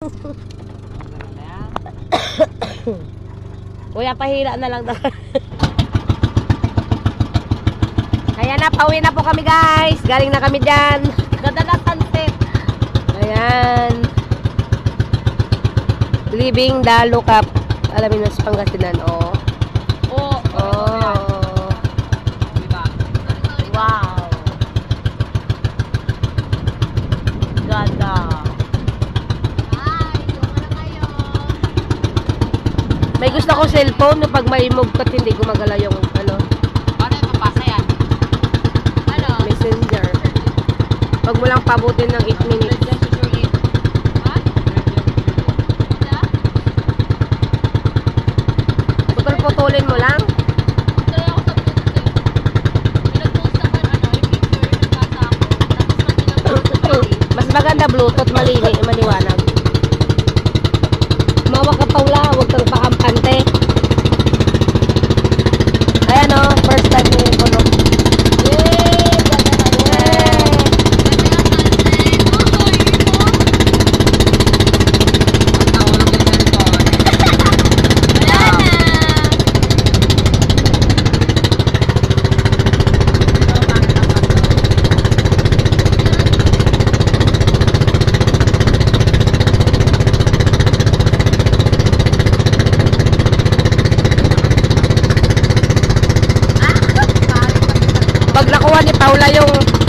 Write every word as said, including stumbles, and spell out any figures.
Kuya, pahila na lang daw. Kaya na, pauwi na po kami guys. Galing na kami dyan. Ganda na sunset. Ayan. Living the lookup. Alamin mo sa Pangasinan, oh. Oo. Oh. Diba? Wow. Ganda. May gusto ko cellphone na pag may mugtot hindi gumagala yung ano. Paano yung papasa yan? Ano? Messenger. Pag mo lang pabutin ng eight minutes. Putol-putulin mo lang. Mas maganda Bluetooth, malini, maliwanag. Mawa ka Paula, huwag kang pakampante. Ayan o, first time ni Puno. Yay! Ganda na yay! Pag nakuha ni Paula yung